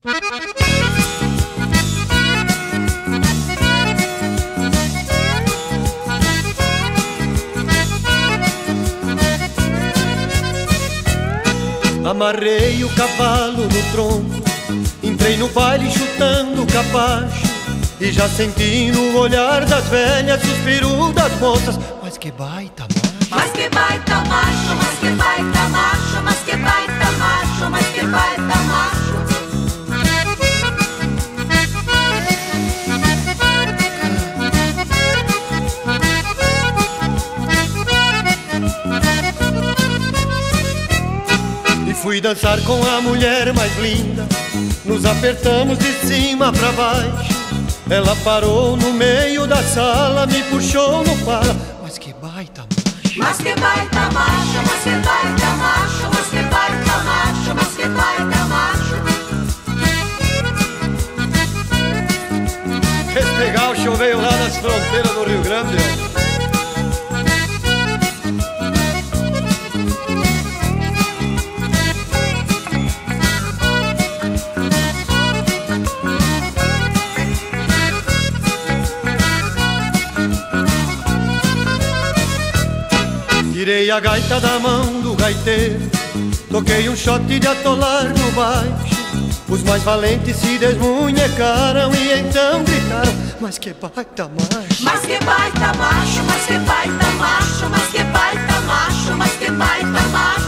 Amarrei o cavalo no tronco, entrei no baile chutando o capacho, e já senti no olhar das velhas suspiro das moças. Mas que baita macho, mas que baita macho, mas que baita macho, mas que baita macho, mas que baita macho. Fui dançar com a mulher mais linda, nos apertamos de cima pra baixo. Ela parou no meio da sala, me puxou no pala. Mas que baita macho, mas que baita macho, mas que baita macho, mas que baita macho, mas que baita macho. Esse gaúcho veio lá das fronteiras do Rio Grande. Tirei a gaita da mão do gaiteiro, toquei um shot de atolar no baixo. Os mais valentes se desmunhecaram e então gritaram: mas que baita macho, mas que baita macho, mas que baita macho, mas que baita macho, mas que baita macho.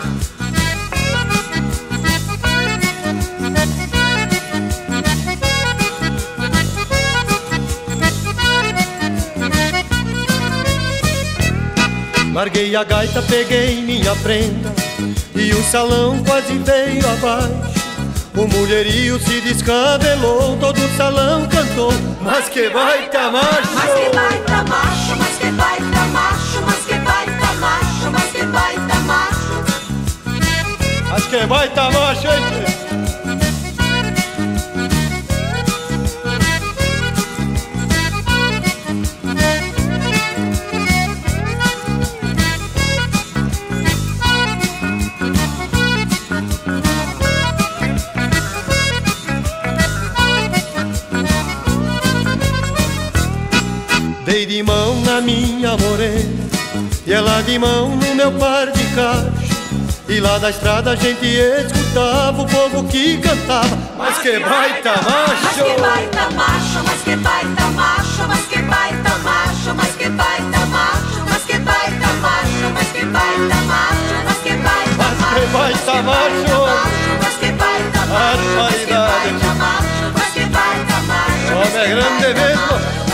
Larguei a gaita, peguei minha prenda, e o salão quase veio abaixo. O mulherio se descabelou, todo o salão cantou: mas que baita macho, mas que baita macho, mas que baita macho, mas que baita macho, mas que baita macho. Mas que baita macho, hein? Dei de mão na minha morena e ela de mão no meu par de cacho, e lá da estrada a gente escutava o povo que cantava: mas que baita macho, mas que baita macho, mas que baita macho, mas que baita macho, mas que baita macho, mas que baita macho, mas que baita macho, mas que baita macho, mas que baita macho, mas que baita macho, mas que baita macho, mas que baita macho. Homem é grande mesmo.